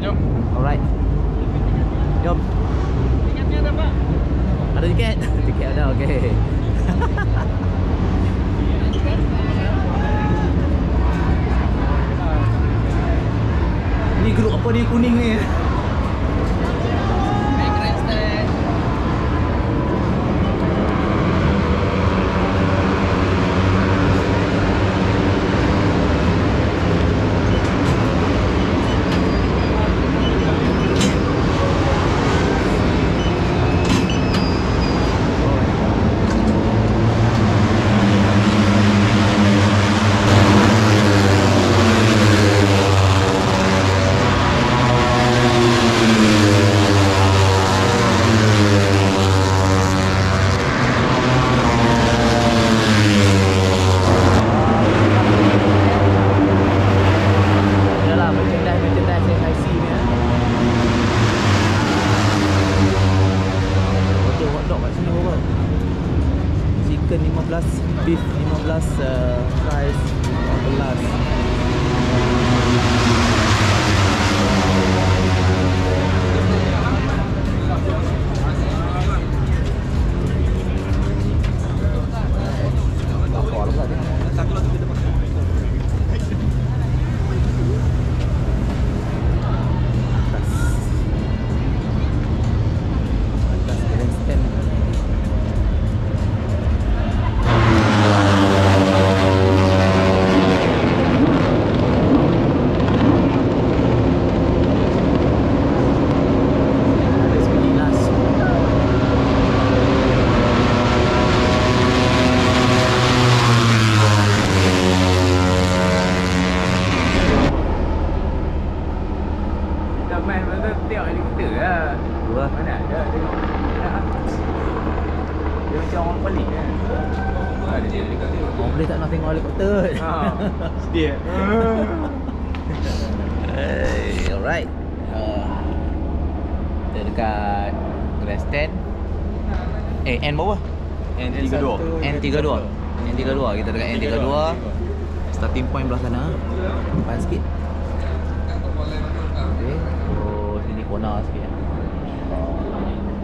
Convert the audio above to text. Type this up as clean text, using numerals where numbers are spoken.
Jom. Alright. Jom. Tiketnya ada, Pak? Ada tiket? Tiket ada, okey. Ni grup apa ni kuning ni? Chicken 15, beef 15, fries 15. Main betul tengok helikopter lah. Dua. Mana ada tengok. Dia macam orang pelik kan. Ada dia helikopter. Orang boleh tak nak tengok helikopter? Ha. Sedia. Hey, alright. Kita dekat grandstand. N berapa? N32. N32. N32. Kita dekat N32. Starting point belah sana. Depan sikit. Okay. Oh, sini corner sikit.